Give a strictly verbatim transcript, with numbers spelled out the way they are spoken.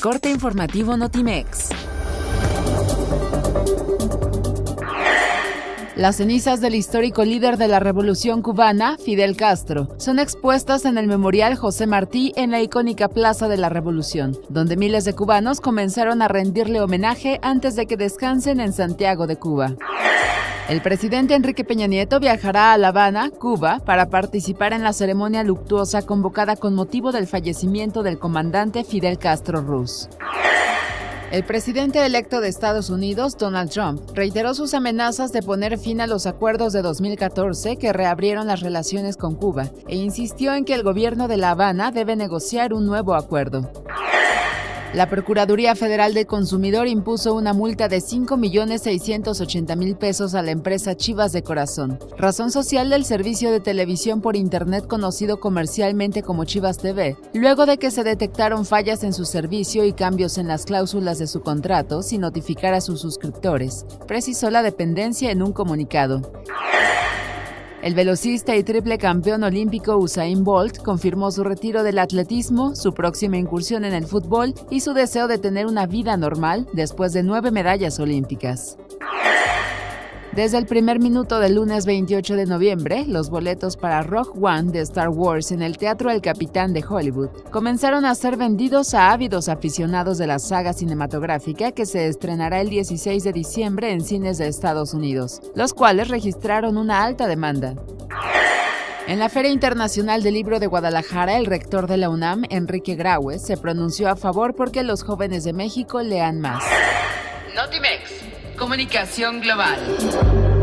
Corte informativo Notimex. Las cenizas del histórico líder de la Revolución cubana, Fidel Castro, son expuestas en el Memorial José Martí en la icónica Plaza de la Revolución, donde miles de cubanos comenzaron a rendirle homenaje antes de que descansen en Santiago de Cuba. El presidente Enrique Peña Nieto viajará a La Habana, Cuba, para participar en la ceremonia luctuosa convocada con motivo del fallecimiento del comandante Fidel Castro Ruz. El presidente electo de Estados Unidos, Donald Trump, reiteró sus amenazas de poner fin a los acuerdos de dos mil catorce que reabrieron las relaciones con Cuba e insistió en que el gobierno de La Habana debe negociar un nuevo acuerdo. La Procuraduría Federal del Consumidor impuso una multa de cinco millones seiscientos ochenta mil pesos a la empresa Chivas de Corazón, razón social del servicio de televisión por Internet conocido comercialmente como Chivas T V, luego de que se detectaron fallas en su servicio y cambios en las cláusulas de su contrato sin notificar a sus suscriptores, precisó la dependencia en un comunicado. El velocista y triple campeón olímpico Usain Bolt confirmó su retiro del atletismo, su próxima incursión en el fútbol y su deseo de tener una vida normal después de nueve medallas olímpicas. Desde el primer minuto del lunes veintiocho de noviembre, los boletos para Rogue One de Star Wars en el Teatro El Capitán de Hollywood comenzaron a ser vendidos a ávidos aficionados de la saga cinematográfica que se estrenará el dieciséis de diciembre en cines de Estados Unidos, los cuales registraron una alta demanda. En la Feria Internacional del Libro de Guadalajara, el rector de la UNAM, Enrique Graue, se pronunció a favor porque los jóvenes de México lean más. Notimex. Comunicación global.